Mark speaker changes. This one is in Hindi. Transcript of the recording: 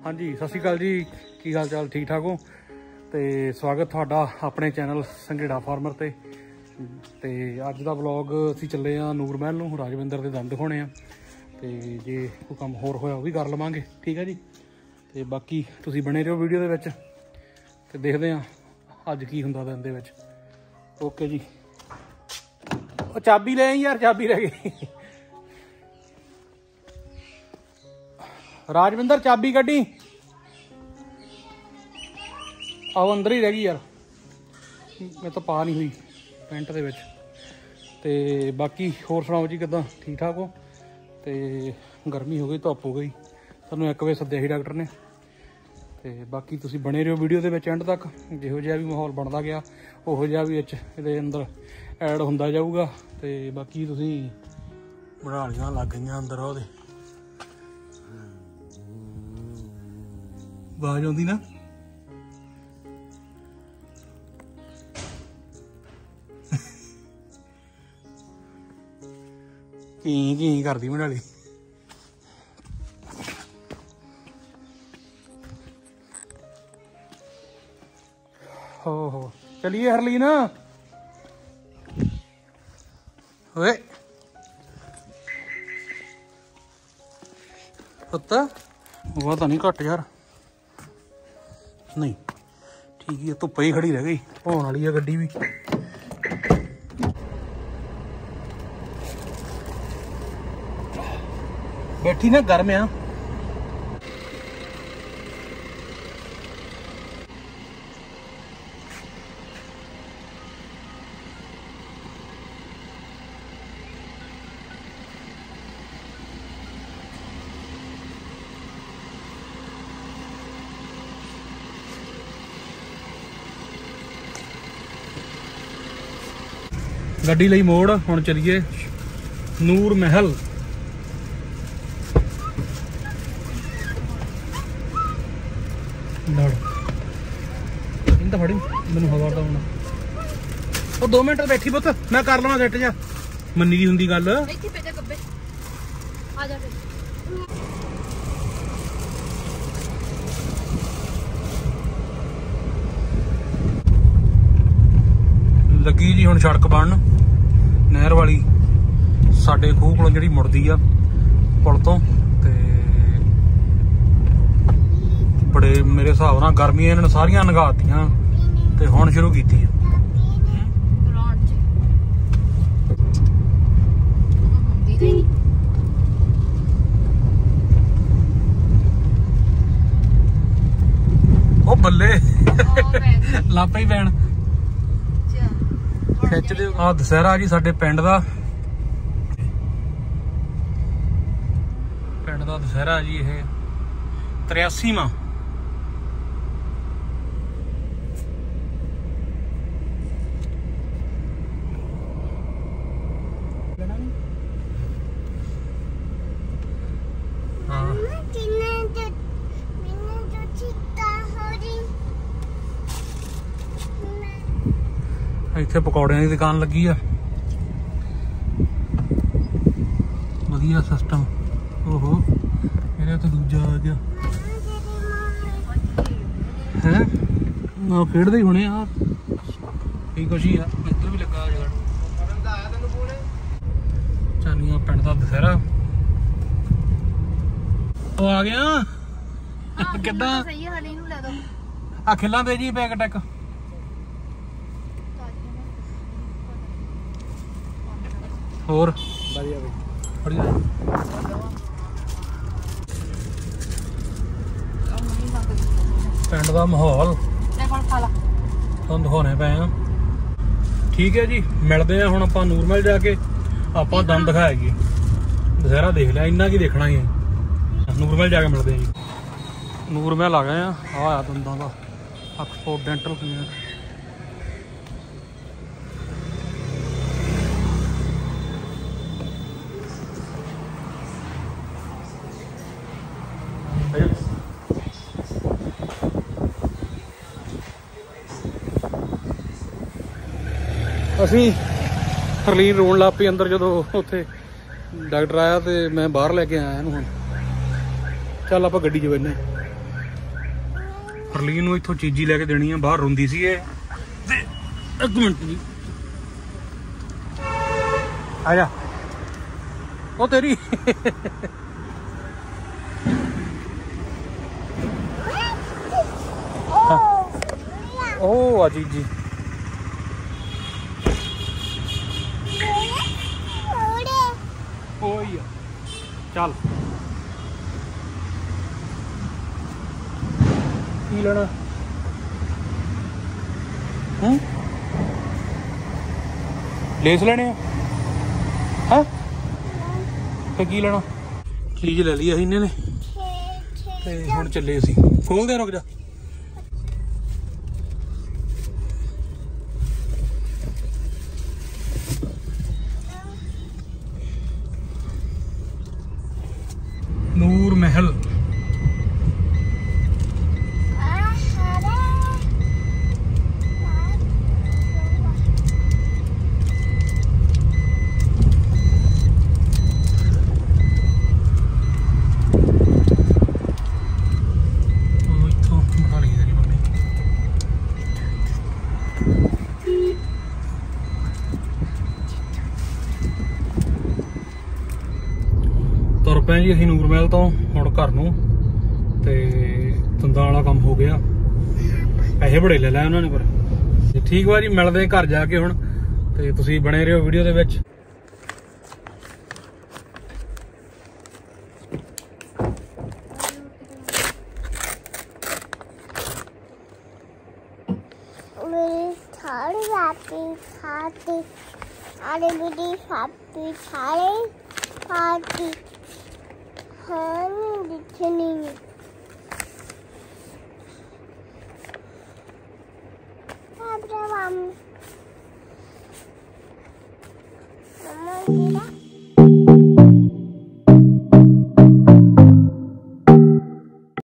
Speaker 1: हाँ जी, सत श्री अकाल जी। की हाल चाल? ठीक ठाक हो? तो स्वागत थोड़ा अपने चैनल संघेड़ा फार्मर ते अज का ब्लॉग असी चले नूर महल नूं राजविंदर के दंद दिखाने आ। तो जे कोई काम होर होया वो भी कर लवांगे, ठीक है जी। तो बाकी तुसीं बने रहो वीडियो दे विच ते देखते हैं अज की हुंदा दंद दे विच। ओके जी। चाबी ले आई यार, चाबी रह गई। राजविंदर चाबी कड्डी, आओ अंदर ही रह गई यार, मैं तो पा नहीं हुई पेंट दे विच। ते बाकी होर सुनाओ जी, किदां? ठीक ठाक हो? तो गर्मी हो गई, धुप्प हो गई, सानूं 1 बजे सद्दिया ਸੀ डॉक्टर ने। तो बाकी तुसीं बने रहो वीडियो दे विच एंड तक, जिहो जिहा भी माहौल बनता गया उहो जिहा भी इहदे अंदर ऐड हुंदा जाऊगा। तो बाकी तुसीं बड़ालियां लग गईयां अंदर, ਉਹਦੇ आवाज आउंदी ना। की करदी बड़ाली। हो चलिए हरलीन। ओए पता वो तो नहीं घट यार, नहीं ठीक है। धुप्प ही खड़ी रह गई, होने वाली है गड्डी भी। बैठी ना गर्म आ। गड्डी लई मोड़, हुण चलिए नूर महल। तो फड़ी मैं हवा तो होना। 2 मिनट बैठी पुत, मैं कर लवां सैट जा। मन्नी दी हुंदी गल। लगी जी हुण सड़क बनन, नहर वाली साडे खूह कोलों जिहड़ी मुड़दी आ पुल तो। बड़े मेरे हिसाब नाल गर्मियां इन्हां ने सारियां नगातियां ते हुण शुरू कीती है। ओ बल्ले लापा ही पैण खिच दे। आ दशहरा जी साडे पिंड दा दशहरा जी, ये 83वां। इत्थे पकौड़ियां की दुकान लगी आ, वधिया सिस्टम। ओहो मेरा तो दूजा आ गया है, खेडदे ही होने आ। की कुछ ही आ, इधर भी लगा चानिया पिंड दा दशहरा। ओ आ गया किदां? आ खिल्लां दे जी पैक टैक। होर बढ़िया बढ़िया। पिंड दा माहौल तुहानूं दिखाने पे आ, ठीक है जी। मिलते हैं हुण आपां नूर महल जाके, आपां दंद दिखाएगी। दशहरा देख लिया, इन्ना की देखना ही है। नूर महल जाके मिलते हैं जी। नूर महल आ गए हैं। आ दंदां दा ऑक्सफोर्ड डेंटल क्लिनिक। असी हरलीन रोन लग पई अंदर जो उत्थे डॉक्टर आया, तो मैं बाहर लैके आया। हुण चल आप गड्डी च बहने। हरलीन नूं इत्थों चीजी लैके देनी है, बाहर रोंदी सी ये। ते एक मिनट जी, आ जा ओ तेरी ओ आ चीजी ओही आ, चल की लेना लेस लेने हैं फिर की लेना। चीज ले ली असीं इन्हें ने ते हुण चले असीं। खोल दे, रुक जा। नूर महल ਤੁਰ ਪਏ ਜੀ ਅਸੀਂ ਨੂਰ ਮਹਿਲ ਤੋਂ ਹੁਣ ਘਰ ਨੂੰ। ਤੇ ਦੰਦਾਂ ਵਾਲਾ ਕੰਮ ਹੋ ਗਿਆ, ਪੈਸੇ ਬੜੇ ਲੈ ਲਏ ਉਹਨਾਂ ਨੇ ਪਰ ਠੀਕ ਵਾ ਜੀ। ਮਿਲਦੇ ਘਰ ਜਾ ਕੇ ਹੁਣ, ਤੇ ਤੁਸੀਂ ਬਣੇ ਰਹੋ ਵੀਡੀਓ ਦੇ ਵਿੱਚ।
Speaker 2: Mom.